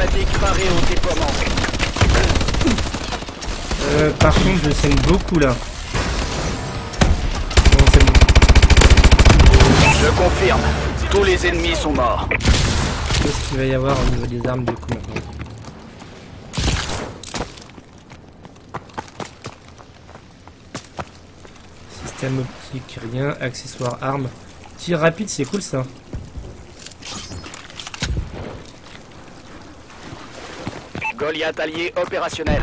automatique paré au déploiement. Par contre, je saigne beaucoup là. Bon, c'est bon. Je confirme. Tous les ennemis sont morts. Qu'est-ce qu'il va y avoir au niveau des armes du coup maintenant? Système optique, rien. Accessoires, armes. Tir rapide, c'est cool ça. Goliath allié opérationnel.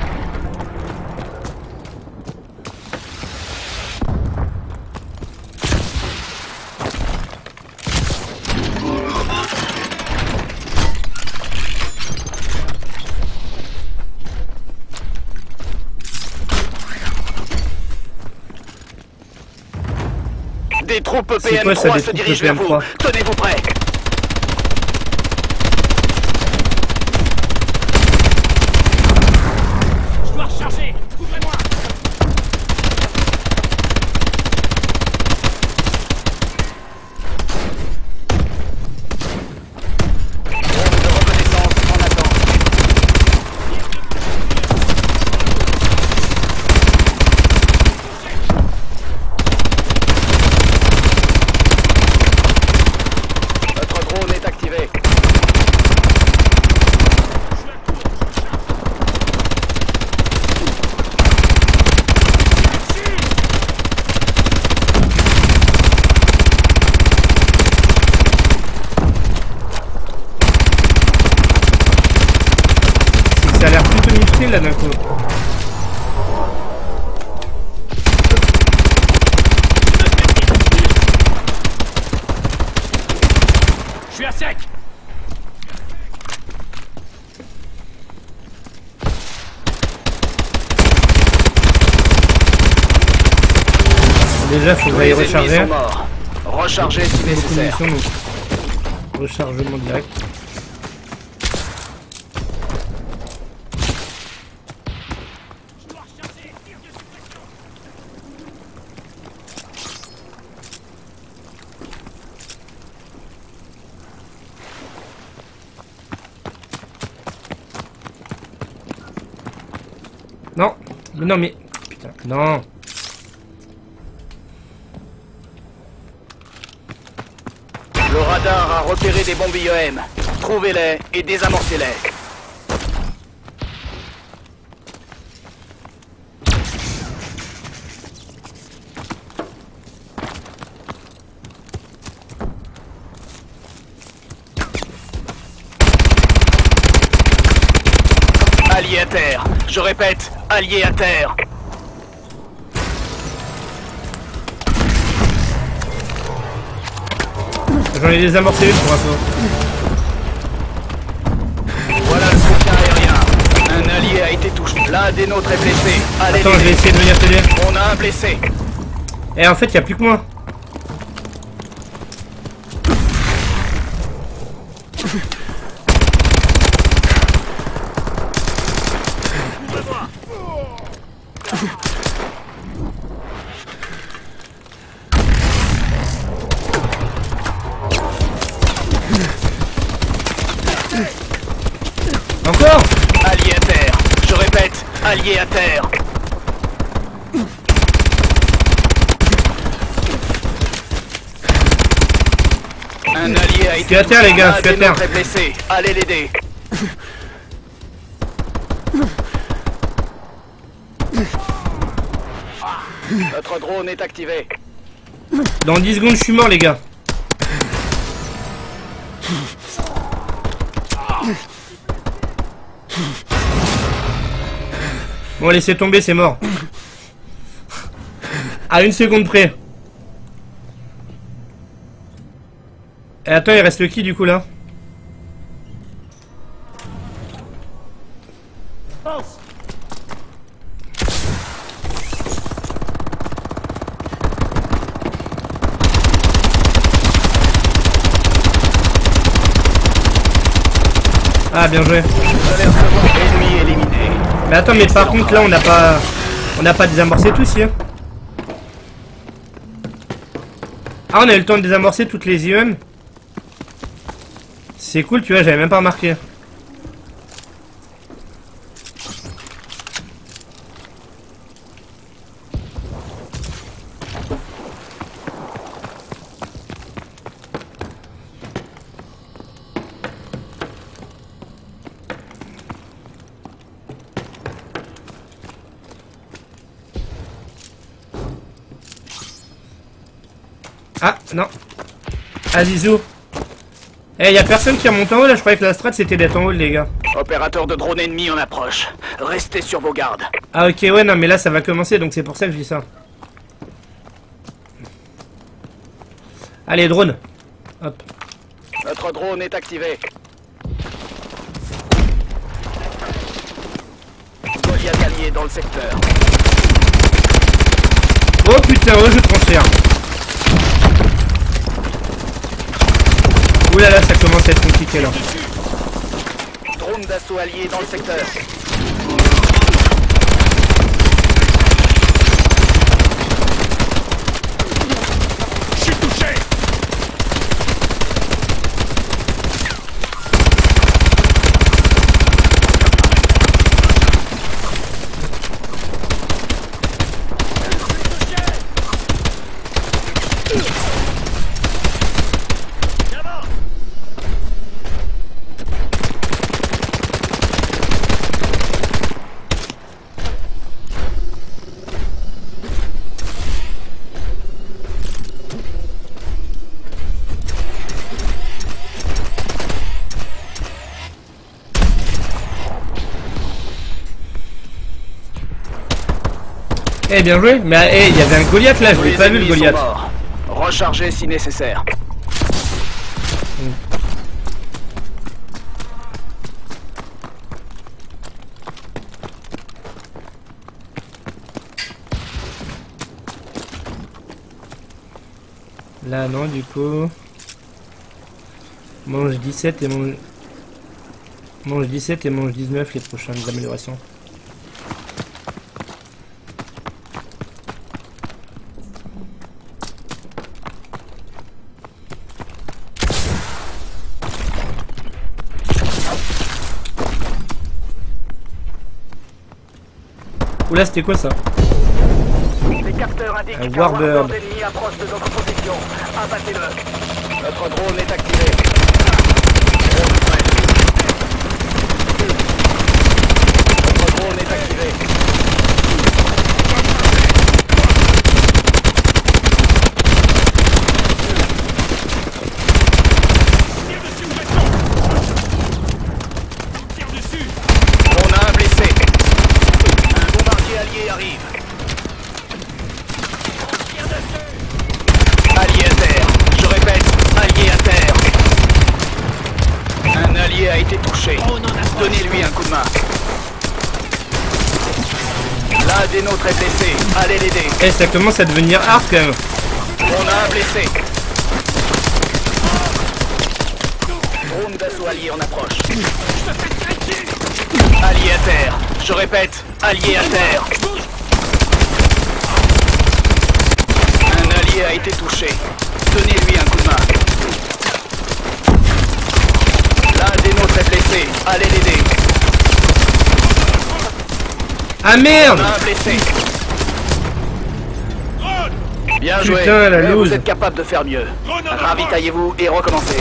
Des troupes PM3 se dirigent vers vous. Tenez-vous prêts. Je dois recharger. Couvrez-moi. Drone de reconnaissance en attente. Notre drone est activé. Ça a l'air plutôt musclé là d'un coup. Je suis à sec. Déjà, faut Tous y les ennemis recharger. sont morts. Rechargez si Beaucoup de nécessaire. munitions, donc rechargement direct. Je dois recharger. Tire de suppression. Non, mais non, mais putain, non. Le radar a repéré des bombes IEM. Trouvez-les et désamorcez-les. Alliés à terre. Je répète, alliés à terre. J'en ai désamorcé une pour info. Voilà le soutien aérien. Un allié a été touché. L'un des nôtres est blessé. Allez, Attends, je vais essayer de venir t'aider. on a un blessé. Et en fait, y a plus que moi. Encore? Alliés à terre. Je répète, alliés à terre. Un allié a été suis à terre, les gars, je suis à terre. L'un des nôtres est blessé. Allez l'aider. Notre drone est activé. Dans 10 secondes, je suis mort, les gars. Bon, laissez tomber, c'est mort. À 1 seconde près. Et attends, il reste qui du coup là? Pense. Ah, bien joué. Ennemi éliminé. Mais attends, mais par contre là, on n'a pas désamorcé tout ici. Hein. Ah, on a eu le temps de désamorcer toutes les IEM. C'est cool, tu vois, j'avais même pas remarqué. Ah, non. Ah, Zizou. Eh, y'a personne qui remonte en haut là, je croyais que la strat c'était d'être en haut les gars. Opérateur de drone ennemi en approche. Restez sur vos gardes. Ah ok, ouais, non mais là ça va commencer donc c'est pour ça que je dis ça. Allez, drone. Hop. Notre drone est activé. Goliath allié dans le secteur. Oh putain, oh je transfère. Ouh là là, ça commence à être compliqué là. Drone d'assaut allié dans le secteur. Je suis touché. Eh bien joué, mais eh, il y avait un Goliath là, je l'ai pas vu le Goliath. Rechargez si nécessaire. Là non du coup. Mange 17 et mange... Mange 17 et mange 19 les prochaines améliorations. Oula, c'était quoi ça? Les capteurs indiquent qu'un Warbird ennemi approche de notre position. Abattez-le. Notre drone est activé. Notre drone est activé. Tire dessus. On a un blessé. Un bombardier allié arrive. Allié à terre. Je répète, allié à terre. Un allié a été touché. Donnez-lui un coup de main. L'un des nôtres est blessé. Allez l'aider. Eh, ça commence à devenir hard quand même. On a un blessé. Drone d'assaut allié en approche. Allié à terre. Je répète, allié à terre. Un allié a été touché. Donnez-lui un coup de main. L'un des nôtres est blessé. Allez l'aider. Ah On merde! a un blessé. Bien joué. Putain, la Mais loose. vous êtes capable de faire mieux. Ravitaillez-vous et recommencez.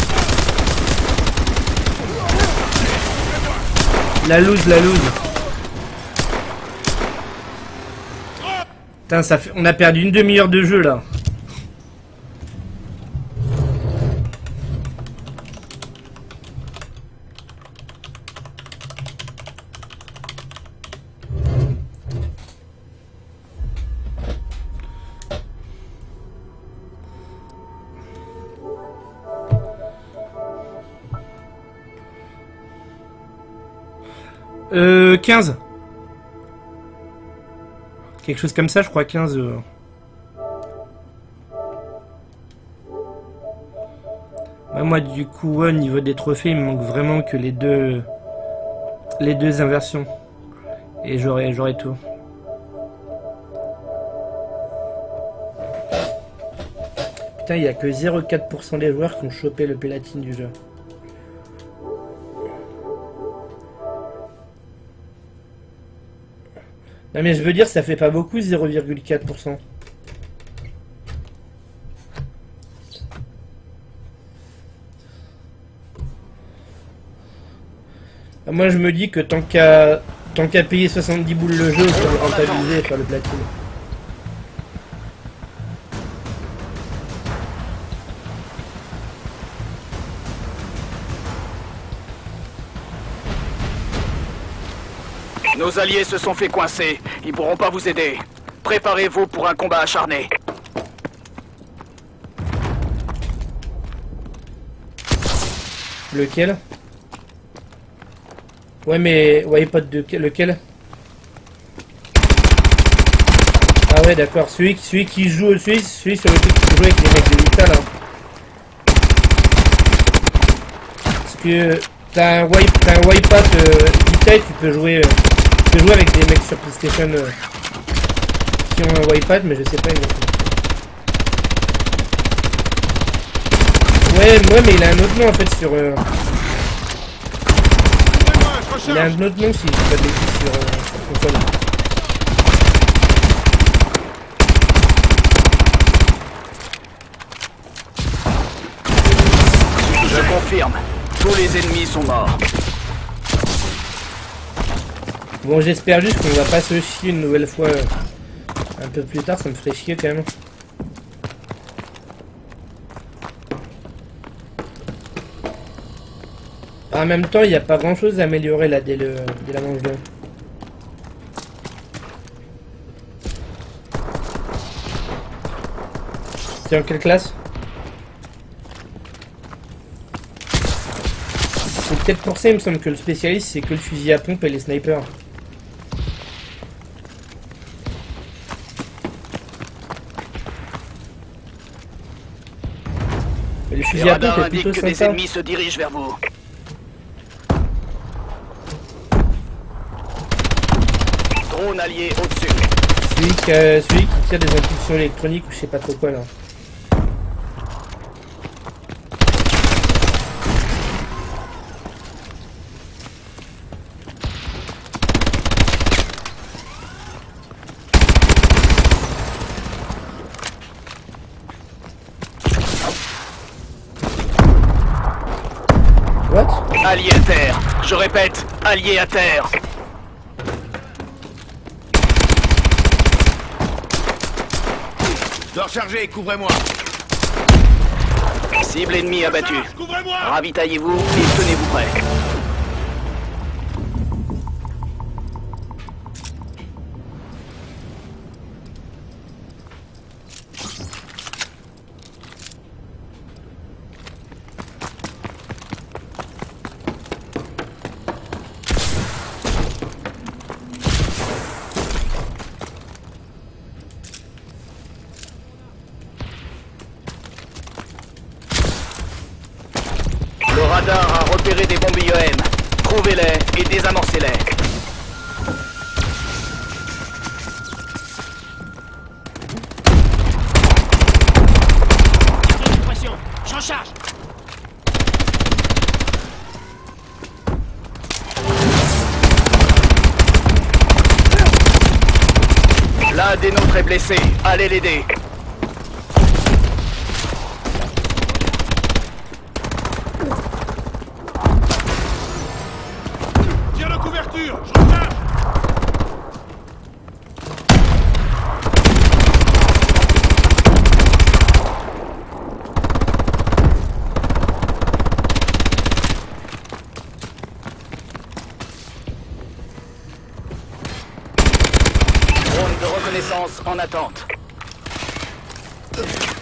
La loose, la loose. Putain, ça fait... on a perdu une demi-heure de jeu là. Euh, 15. Quelque chose comme ça, je crois 15. Bah, moi, du coup, au niveau des trophées, il me manque vraiment que les deux inversions. Et j'aurai tout. Putain, il y a que 0,4% des joueurs qui ont chopé le platine du jeu. Non mais je veux dire, ça fait pas beaucoup 0,4%. Moi je me dis que tant qu'à payer 70 boules le jeu, faut le rentabiliser et faire le platine. Nos alliés se sont fait coincer. Ils pourront pas vous aider. Préparez-vous pour un combat acharné. Lequel? Ouais, mais wipeout de lequel? Ah ouais, d'accord. Celui qui joue, celui sur lequel tu joues avec les mecs de Vital. Hein. Parce que t'as un wipeout Vital, tu peux jouer avec des mecs sur PlayStation qui ont un wipeout, mais je sais pas exactement. Ouais, mais il a un autre nom en fait sur. Il a un autre nom si je dis pas de bêtises sur console. Je confirme. Tous les ennemis sont morts. Bon, j'espère juste qu'on va pas se chier une nouvelle fois un peu plus tard, ça me ferait chier quand même. En même temps, il n'y a pas grand chose à améliorer là dès la manche 2. C'est en quelle classe? C'est peut-être pour ça, il me semble que le spécialiste c'est que le fusil à pompe et les snipers. Et le fusil Les à pompe radars est plutôt indiquent que des sympa. ennemis se dirigent vers vous. Drone allié au-dessus. Celui qui tire des impulsions électroniques ou je sais pas trop quoi là. What? Allié à terre. Je répète, allié à terre. Je dois recharger, couvrez-moi. Cible ennemie abattue. Couvrez-moi. Ravitaillez-vous et tenez-vous prêts. Le radar a repéré des bombes IEM. Trouvez-les et désamorcez-les. Pression. J'en charge. L'un des nôtres est blessé. Allez l'aider. Tire la couverture. Je recharge. Drone de reconnaissance en attente.